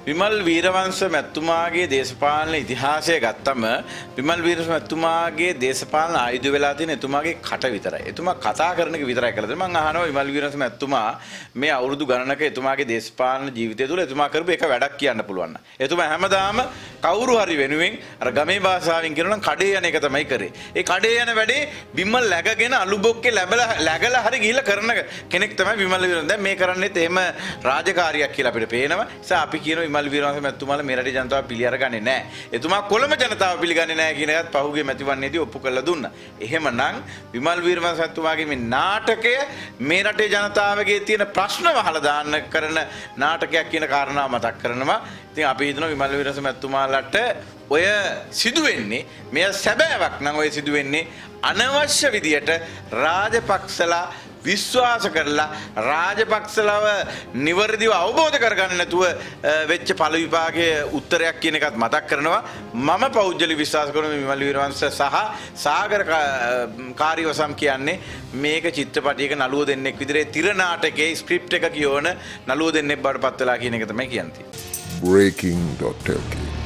විමල් වීරවංශ මැතිතුමාගේ දේශපාලන ඉතිහාසය ගත්තම විමල් වීරවංශ මැතිතුමාගේ දේශපාලන ආයුධ වෙලා තියෙන එතුමාගේ කට විතරයි. එතුමා කතා කරන එක විතරයි කරලා තියෙන්නේ. මම අහනවා විමල් වීරවංශ මැතිතුමා මේ අවුරුදු ගණනක එතුමාගේ දේශපාලන ජීවිතය තුළ එතුමා කරපු එක වැඩක් කියන්න පුළුවන්. එතුමා හැමදාම කවුරු හරි වෙනුවෙන් අර ගමේ භාෂාවෙන් කියනවා නම් කඩේ යන එක තමයි කරේ. ඒ කඩේ යන වැඩේ විමල් läගගෙන අලු බොක්කේ läගලා හරි ගිහිල්ලා කරන කෙනෙක් තමයි විමල් වීරවංශ. දැන් මේ කරන්නේත් එහෙම රාජකාරියක් කියලා අපිට පේනවා. නිසා අපි කියනවා විමල් වීරවංශ මැතිතුමාලා මේ රටේ ජනතාව පිළිඅරගන්නේ නැහැ. එතුමා කොළඹ ජනතාව පිළිගන්නේ නැහැ කියන එකත් පහුගිය මැතිවරණයේදී ඔප්පු කරලා දුන්නා. එහෙමනම් විමල් වීරවංශ මැතිතුමාගේ මේ නාටකය මේ රටේ ජනතාවගේ තියෙන ප්‍රශ්න වහලා දාන්න කරන නාටකයක් කියන කාරණාව මතක් කරනවා. ඉතින් අපි හිතනවා විමල් වීරවංශ මැතිතුමාලට ඔය සිදුවෙන්නේ මෙය සැබෑවක් නම් ඔය සිදුවෙන්නේ අනවශ්‍ය විදියට රාජපක්ෂලා විශ්වාස කරලා රාජපක්ෂලව නිවැරදිව අවබෝධ කරගන්න නැතුව වෙච්ච ඵල විභාගයේ උත්තරයක් කියන එකත් මතක් කරනවා. මම පෞද්ගලික විශ්වාස කරන විමල් වීරවංශ සහ සාගර කාර්යවසම් කියන්නේ මේක චිත්‍රපටයක නළුව දෙන්නෙක් විදිහේ තිර නාටකයේ ස්ක්‍රිප්ට් එක කියවන නළුව දෙන්නෙක් බවට පත් වෙලා කියන එක තමයි කියන්නේ. breaking.lk